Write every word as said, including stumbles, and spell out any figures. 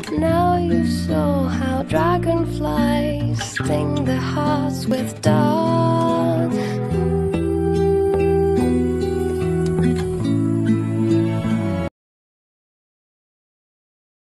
Now you saw how dragonflies sting their hearts with dark.